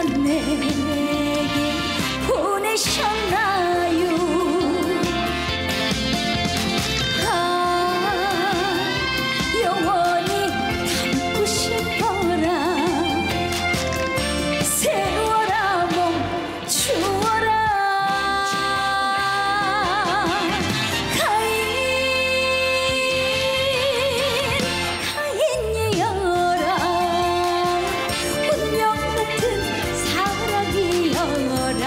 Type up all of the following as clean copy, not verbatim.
내게 보내셨나요? 영원히 담고 싶어라. 세워라 멈추어라. 가인이여라. 운명 같은 사랑이여라.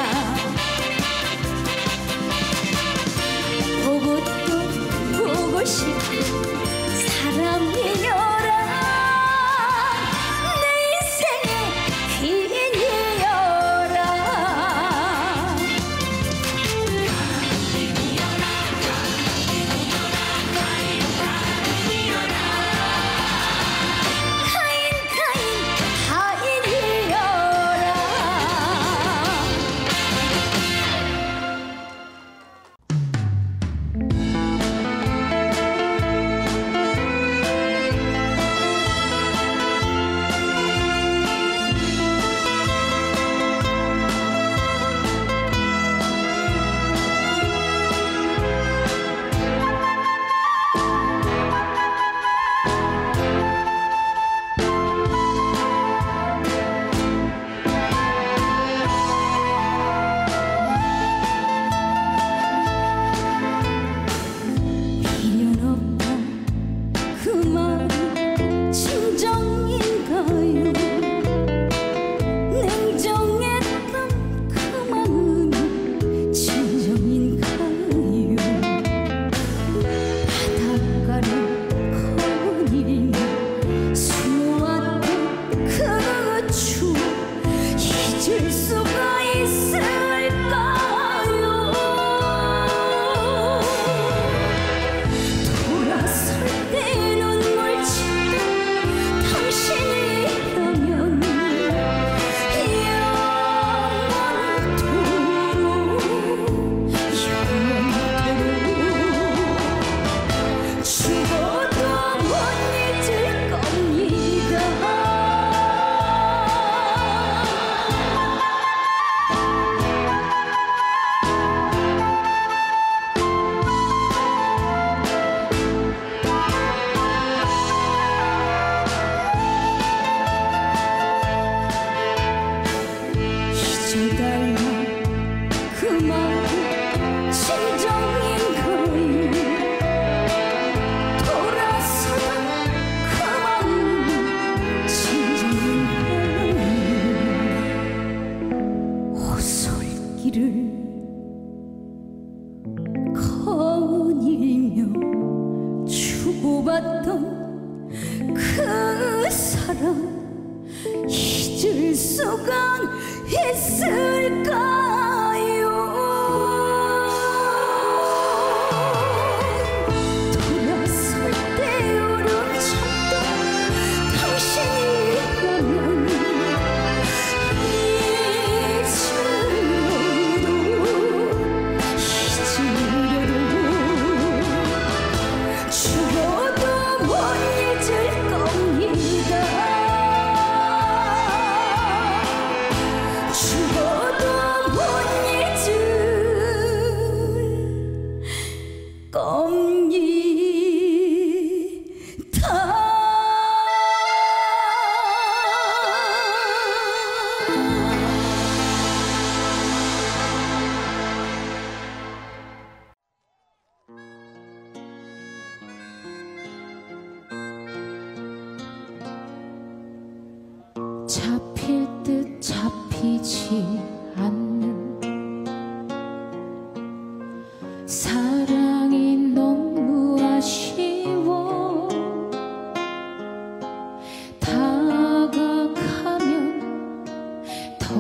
보고 또 보고 싶은 사람이여라. 내 인생의 귀인이여라. 가인이여라. 미련 없다 그 말은 진정인가요? 냉정했던 그 마음은 진정인가요? 바닷가를 거닐며 수놓았던 그 추억 잊을 수가 있을까요? 돌아설 때 눈물 짓던 당신이라면 영원토록 죽어도 못 잊을 겁니다. 잊어달라 그 말은 진정인가요? 돌아서라 그 마음은 진정인가요? 호솔길을 거닐며 주고받던 그 사람 잊을 수가 있을까요? 돌아설 때 울음 참던 당신이라면 잊으려도 죽어도 못 잊을 겁니다. 죽어도 못 잊을 겁니다. 잡힐 듯 잡히지 않는 사랑이 너무 아쉬워. 다가가면 더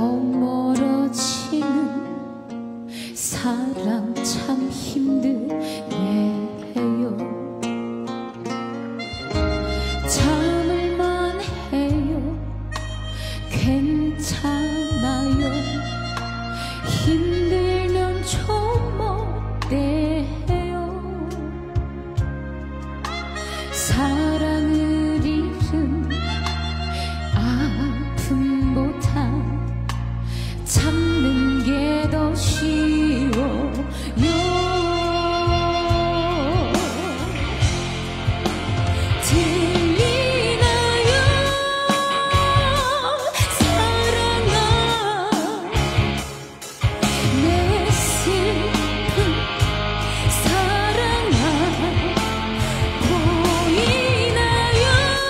멀어지는 사랑 참 힘드네요. 참을만 해요. 괜찮아요. 힘들면 좀 어때요? 사랑을 잃은 아픔보다 참는 게 더 쉬워요. 들리나요 사랑아 내 슬픈 사랑아 보이나요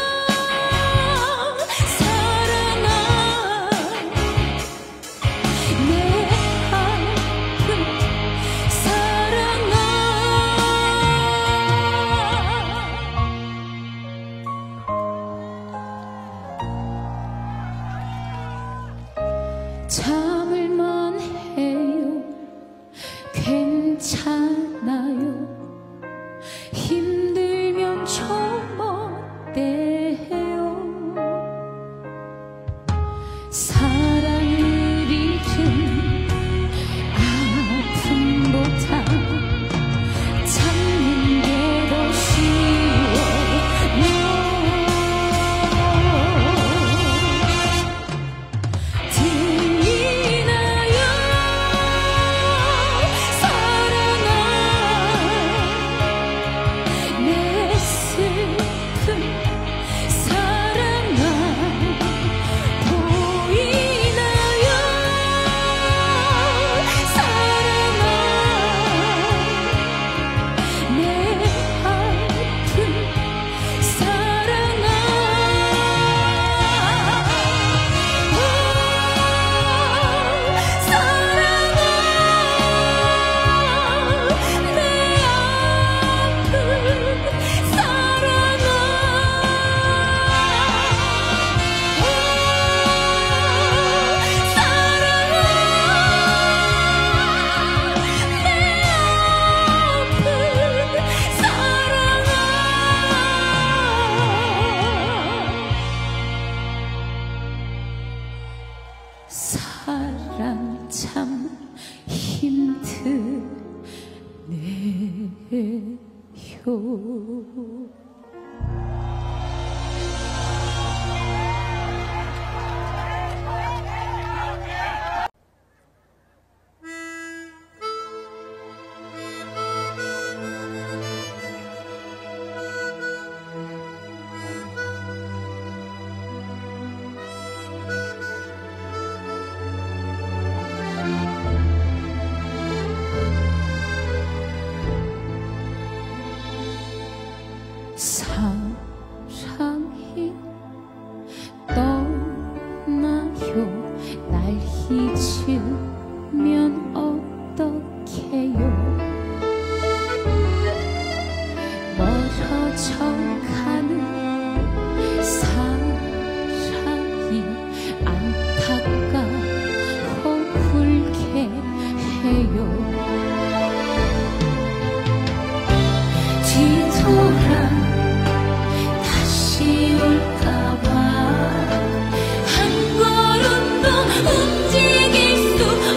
사랑아 내 아픈 사랑아. 참을만 해요. 괜찮아요. 힘들면 좀 어때요. 사랑을 잃은 아픔보다 참는 게 더 쉬워요. 들리나요 사랑아 내 슬픈 사랑아 보이나요 사랑아 내 아픈 사랑아. 사랑 참 힘드네요. 사랑이 떠나요. 날 잊으면 어떡해요. 멀어져 가는 사랑이 안타까워 울게 해요. 뒤돌아 다시 올까봐 한 걸음도 움직일 수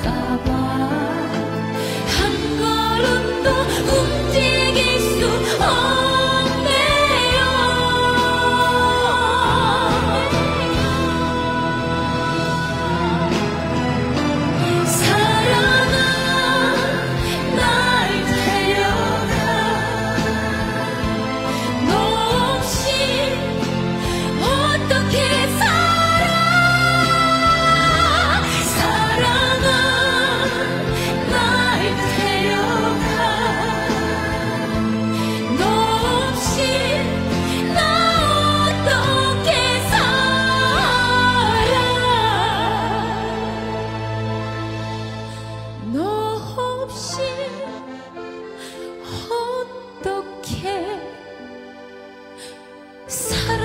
봐 한 걸음도 움직일 수 없네요. 사랑아 날 데려가 너 없이 어떻게 살아. 사랑아 날 데려가 너 없이 나 어떻게 살아. 너 없이 어떻게 살아.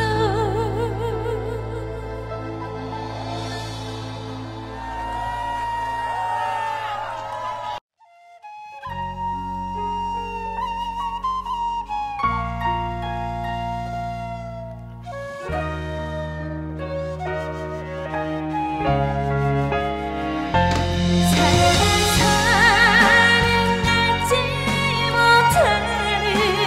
사랑하지 못하는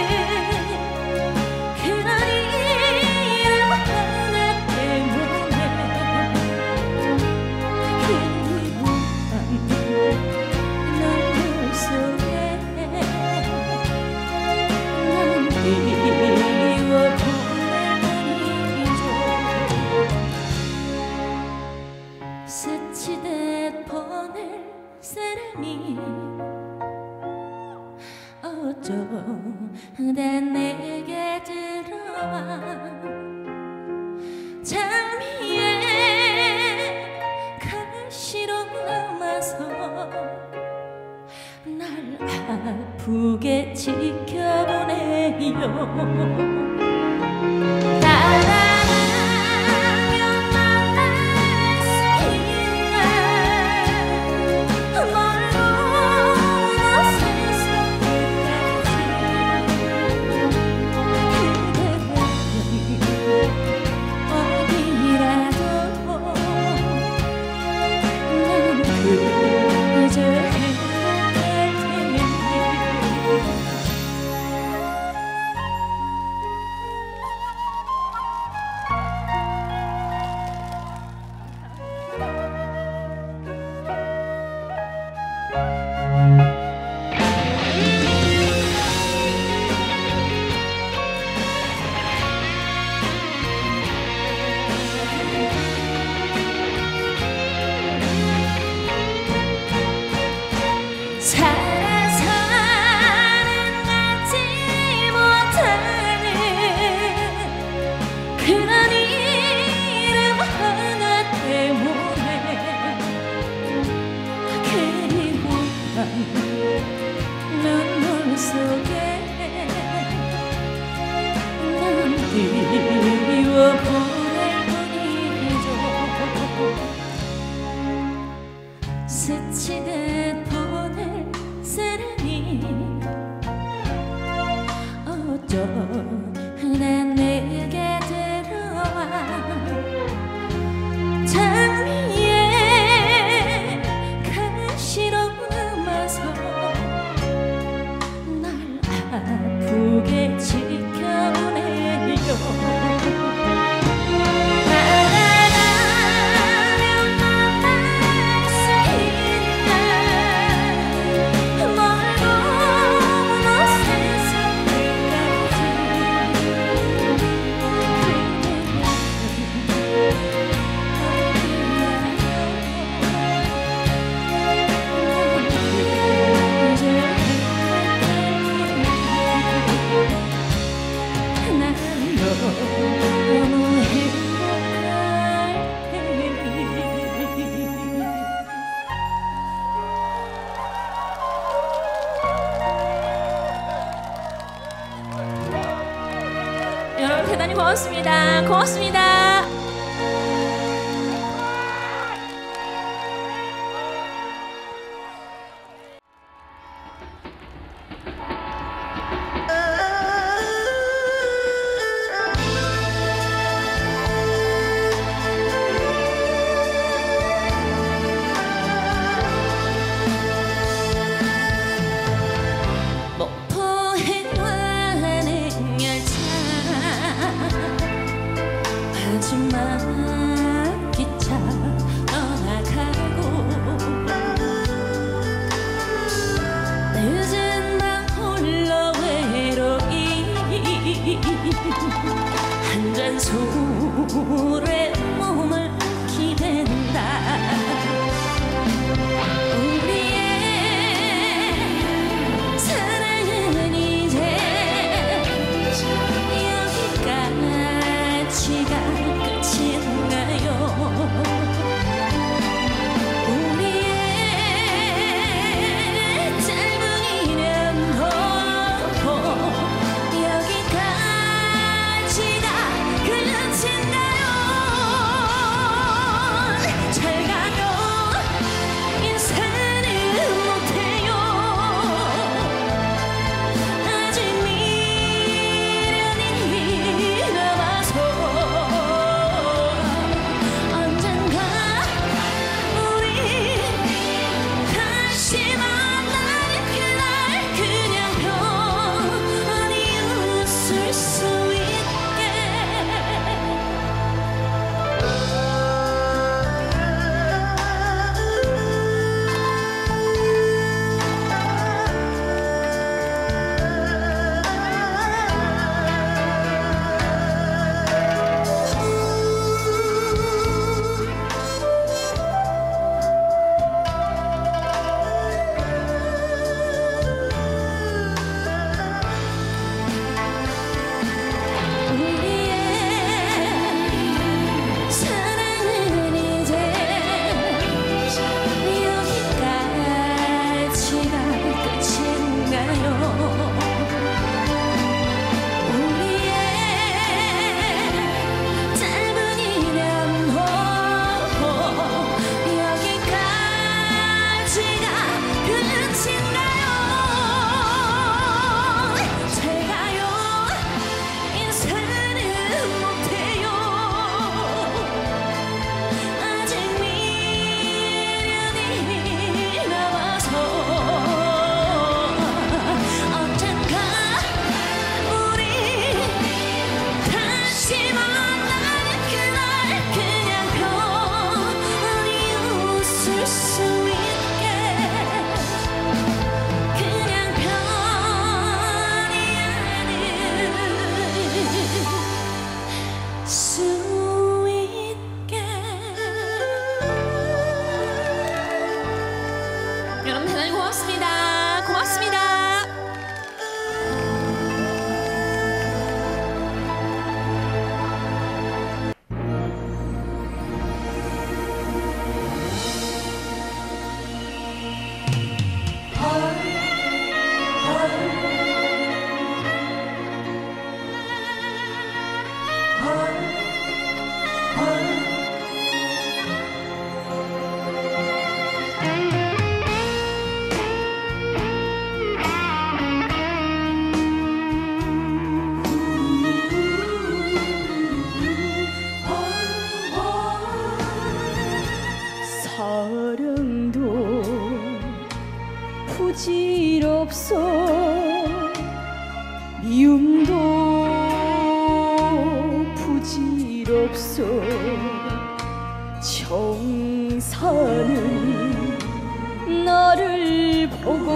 그런 이름 하나 때문에 그리워한 눈물 속에 난 띄워보내리죠. 스치듯 보낼 사람이 어쩌다 내게 들어와 장미에 가시로 남아서 날 아프게 지켜보네요. 따라가면 만날 수 있나 멀고 먼 세상 끝까지 그대라면 어디라도 난 그저 행복할 테니. 살아서는 알지 못하는 그런 이름 하나 때문에 그리워한 눈물 속에 난 띄워보낼 뿐이죠. 스치듯 보낼 사람이 어쩌다 내게 들어와 장미에 가시로 남아서 날 아프게 지켜보네요. 따라가면 만날 수 있나 멀고 먼 세상 끝까지 여러분 대단히 고맙습니다. 고맙습니다. 오래 몸을 기댄다. 우리의 사랑은 이제 여기까지가 끝인가요? 우리의 짧은 인연도 여기까지가 끝인가요? 잘 가요. 인사는 못해요. 아직 미련이 남아서 언젠가 우리 다시 만나는 그날 그냥 편히 웃을 수 있게. 우리의 사랑은 이제 여기까지가 끝인가요? 우리의 짧은 인연도 여기까지가 끝인가요? 잘 가요. 인사는 못해요. 아직 미련이 남아서 언젠가 우리 다시 만나는 그날 그냥 편히 웃을 수 있게. 그냥 편히 안을 수 있게. 여러분 대단히 고맙습니다. 고맙습니다. 사랑도 부질없어 미움도 부질없어 정사는 나를 보고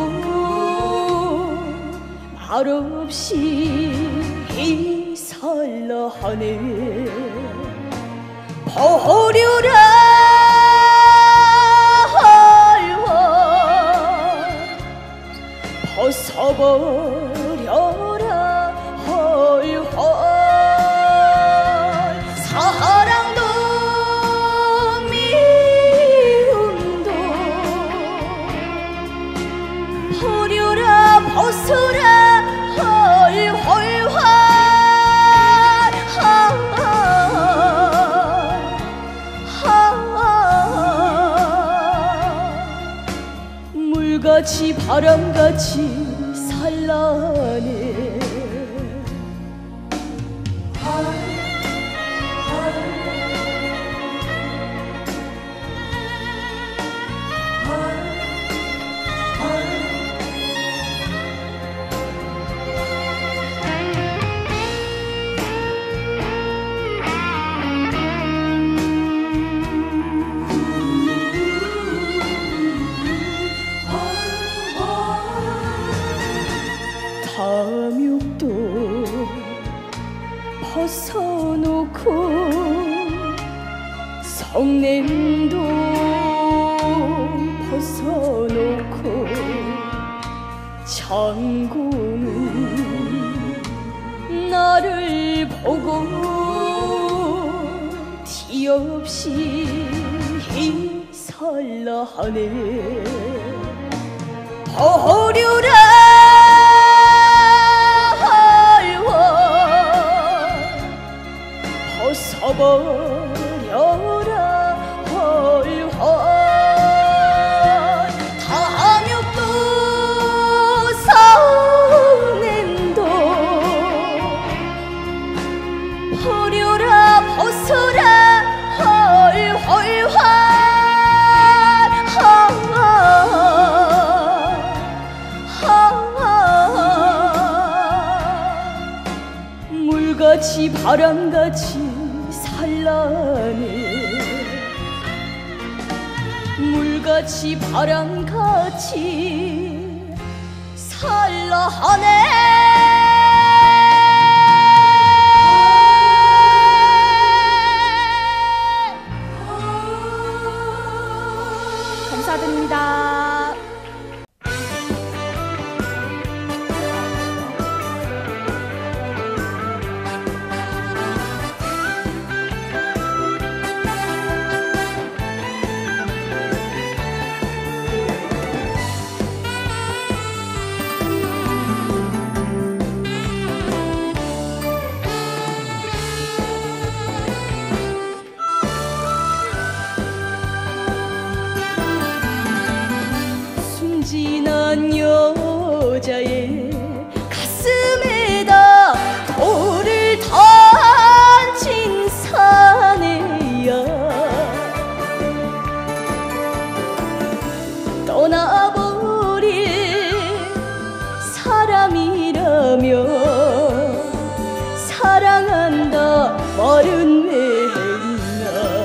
말없이 이살라 하네. 버려라 벗어버려라 헐헐. 사랑도 미움도 버려라 벗어라 헐헐헐. 물같이 바람같이 산란해. 상공은 나를 보고 뒤없이 설라하네. 버려라 헐헐 벗어버려라 헐헐 탐욕도 성냄도 버려라 벗어라 헐헐 물같이 바람같이 산란해. 물같이 바람같이 산란하네. 감사드립니다. 순진한 여자의 가슴에다 돌을 던진 사내야. 떠나버릴 사람이라며 사랑한다 말은 왜 했나.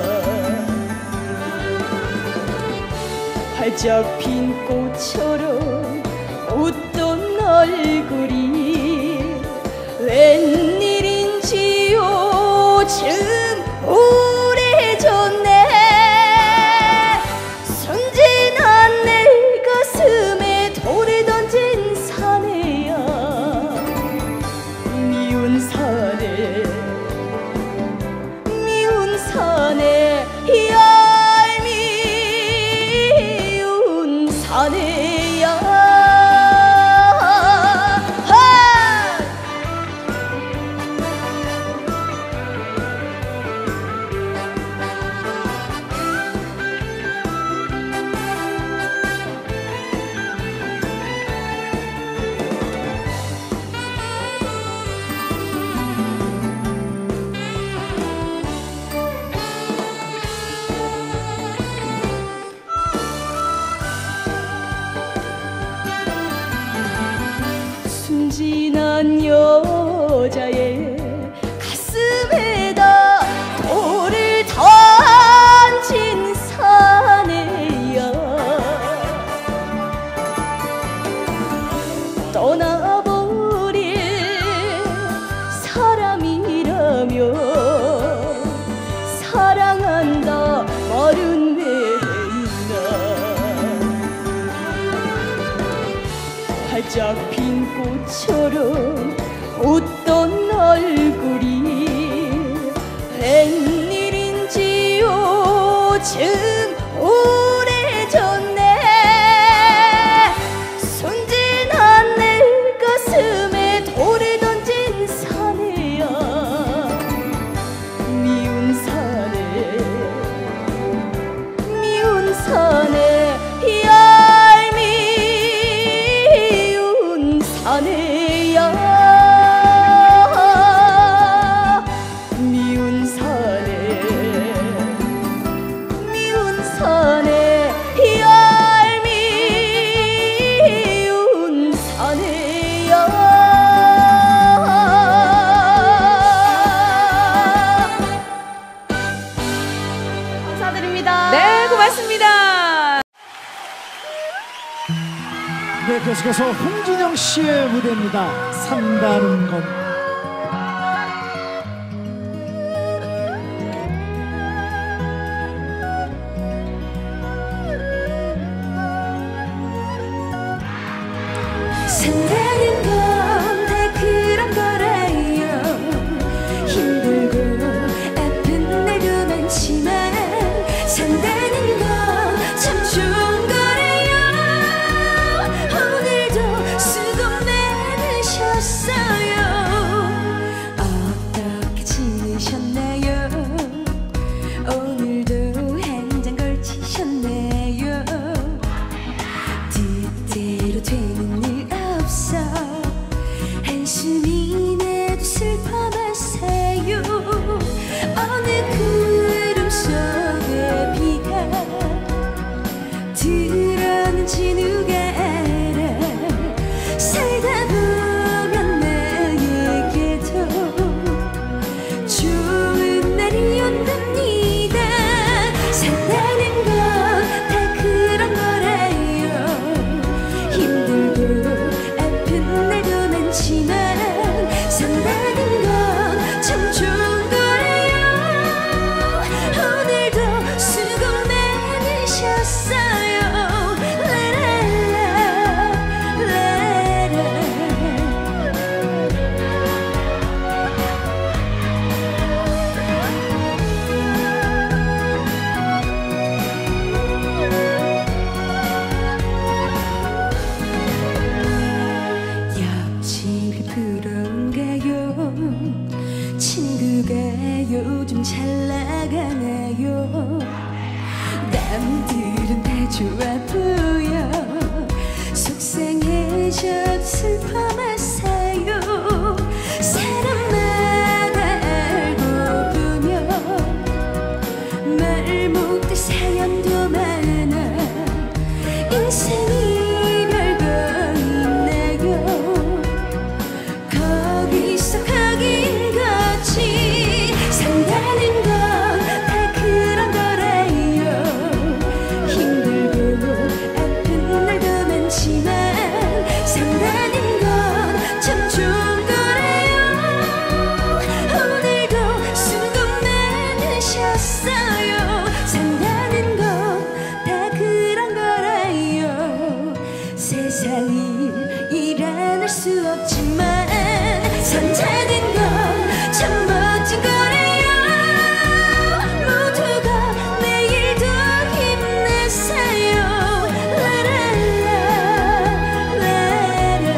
활짝 핀 꽃처럼 웃던 얼굴이 웬일인지 요즘 우울해졌네. 순진한 내 가슴에 돌을 던진 사내야. 미운 사내 미운 사내 얄미운 사내야. 순진한 여자의 가슴에다 돌을 던진 사내야. 떠나버릴 사람이라며 사랑한다 말은 왜 했나. 활짝 핀 꽃처럼 웃던 얼굴이 웬일인지 요즘 우울해졌네. 순진한 내 가슴에 돌을 던진 사내야. 미운 사내 미운 사내 얄미운 사내야. 미운 사내 미운 사내 얄미운 사내야. 감사드립니다. 네, 고맙습니다. 네, 계속해서 홍진영 씨의 무대입니다. 산다는 건. 산다는 슬퍼 마세요. 사람마다 알고 보면 말 못할 사연도 많아. 인생이 별거 있나요? 거기서 거긴 거지. 산다는 건 다 그런 거래요. 힘들고 아픈 날도 많지만 산다는 건 참 좋은 거래요. 오늘도 수고 많으셨어요. 산다는 건 다 그런 거래요. 세상이 일어날 수 없지만 산다는 건 참 멋진 거래요. 모두가 내일도 힘내세요. 라라라 라라.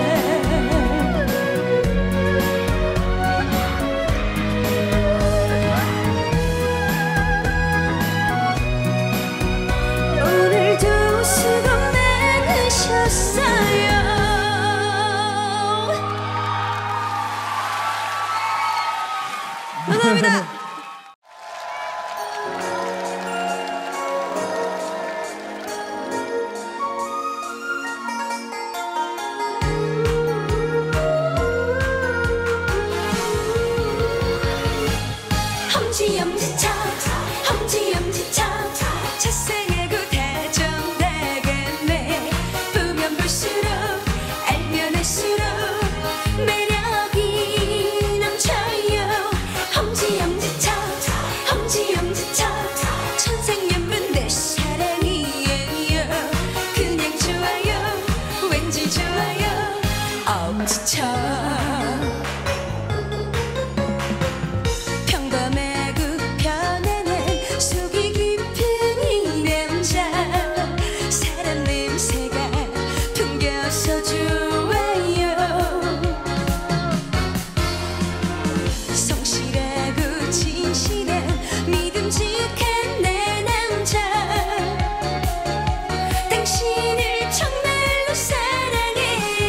오늘도 수고 많으셨어요. 감사합니다. 엄지엄지척 엄지엄지척 자상하고 다정다감해. 보면 볼수록 알면 할수록 매력이 넘쳐요. 엄지엄지척 엄지엄지척 천생연분 내 사랑이에요. 그냥 좋아요 왠지 좋아요. 엄지척 평범하고 편안한 속이 깊은 이 남자. 사람 냄새가 풍겨서 좋아요. 성실하고 진실한 믿음직한 내 남자. 당신을 정말로 사랑해.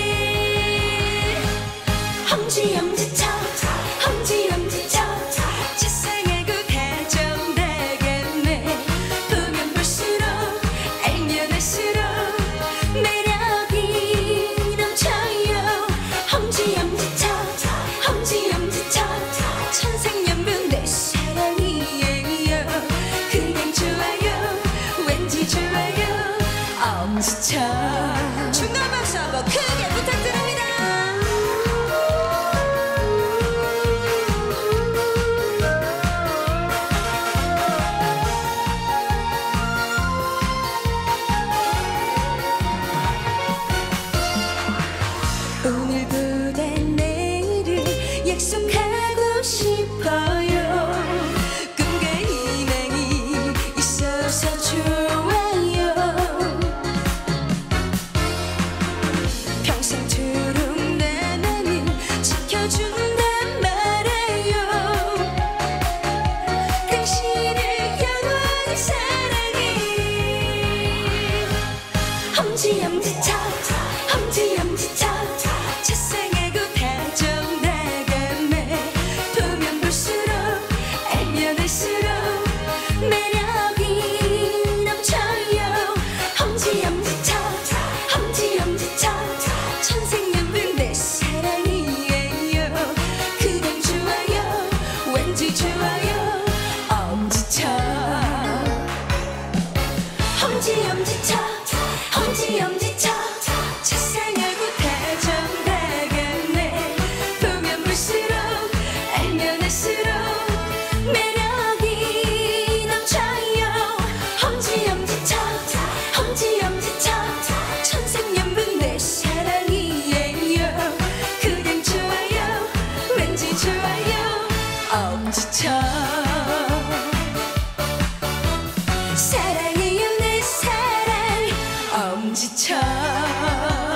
엄지엄지척 엄지엄지척 자상하고 다정다감해. 보면 볼수록 알면 할수록 매력이 넘쳐요. 엄지엄지척 엄지엄지척 천생연분 내 사랑이에요. 그냥 좋아요 왠지 좋아요. 엄지척. 중간 박수 한번 크게 부탁드립니다. 오늘보다 내일을 약속하고 싶어요. 꿈과 희망이 있어서 좋아요. 평생토록 나만을 지켜준단 말해요. 당신을 영원히 사랑해. 엄지엄지척 엄지엄지척 자상하고 다정다감해. 보면 볼수록 알면 할수록 매력이 넘쳐요. 엄지엄지척 엄지엄지척 천생연분 내 사랑이에요. 그냥 좋아요 왠지 좋아요. 엄지척 엄지엄지척 엄지엄지척 자상하고 다정다감해. 보면 볼수록 알면 할수록 매력이 넘쳐요. 엄지엄지척 엄지엄지척 천생연분 내 사랑이에요. 그냥 좋아요 왠지 좋아요. 엄지척 사랑해요 내 사랑 엄지척.